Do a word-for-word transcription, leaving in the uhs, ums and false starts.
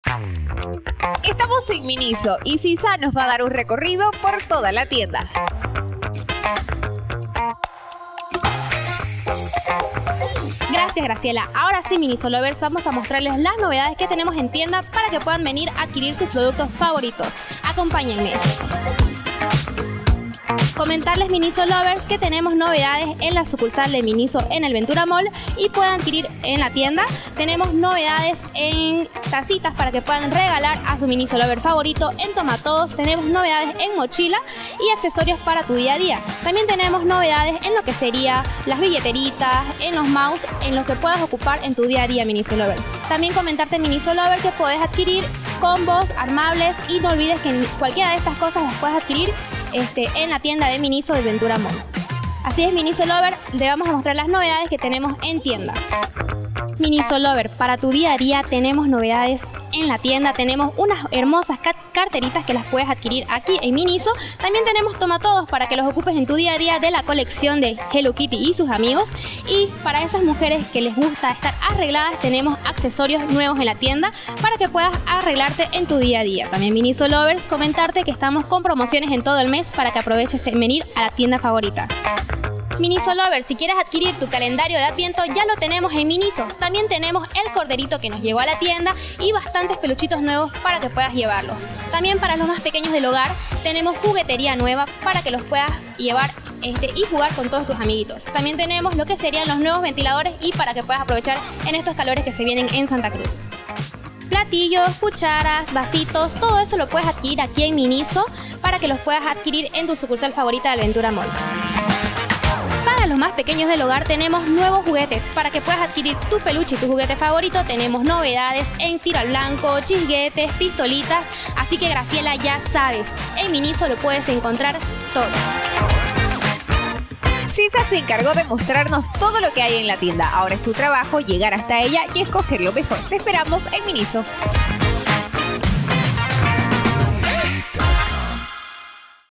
Estamos en Miniso y Sisa nos va a dar un recorrido por toda la tienda. Gracias, Graciela. Ahora sí, Miniso Lovers, vamos a mostrarles las novedades que tenemos en tienda para que puedan venir a adquirir sus productos favoritos. Acompáñenme. Comentarles, Miniso Lovers, que tenemos novedades en la sucursal de Miniso en el Ventura Mall y puedan adquirir en la tienda. Tenemos novedades en tacitas para que puedan regalar a su Miniso Lover favorito. En Tomatodos tenemos novedades en mochila y accesorios para tu día a día. También tenemos novedades en lo que sería las billeteritas, en los mouse, en los que puedas ocupar en tu día a día, Miniso Lover. También comentarte, Miniso Lover, que puedes adquirir combos armables y no olvides que cualquiera de estas cosas las puedes adquirir Este, en la tienda de Miniso del Ventura Mall. Así es, Miniso Lover, le vamos a mostrar las novedades que tenemos en tienda. Miniso Lover, para tu día a día tenemos novedades en la tienda. Tenemos unas hermosas carteritas que las puedes adquirir aquí en Miniso. También tenemos Tomatodos para que los ocupes en tu día a día de la colección de Hello Kitty y sus amigos. Y para esas mujeres que les gusta estar arregladas, tenemos accesorios nuevos en la tienda para que puedas arreglarte en tu día a día. También, Miniso Lovers, comentarte que estamos con promociones en todo el mes para que aproveches en venir a la tienda favorita. Miniso Lover, si quieres adquirir tu calendario de Adviento, ya lo tenemos en Miniso. También tenemos el corderito que nos llegó a la tienda y bastantes peluchitos nuevos para que puedas llevarlos. También para los más pequeños del hogar tenemos juguetería nueva para que los puedas llevar este, y jugar con todos tus amiguitos. También tenemos lo que serían los nuevos ventiladores y para que puedas aprovechar en estos calores que se vienen en Santa Cruz. Platillos, cucharas, vasitos, todo eso lo puedes adquirir aquí en Miniso para que los puedas adquirir en tu sucursal favorita del Ventura Mall. Para los más pequeños del hogar tenemos nuevos juguetes para que puedas adquirir tu peluche y tu juguete favorito. Tenemos novedades en tiro al blanco, chisguetes, pistolitas, así que, Graciela, ya sabes, en Miniso lo puedes encontrar todo. Sisa se encargó de mostrarnos todo lo que hay en la tienda. Ahora es tu trabajo llegar hasta ella y escoger lo mejor. Te esperamos en Miniso.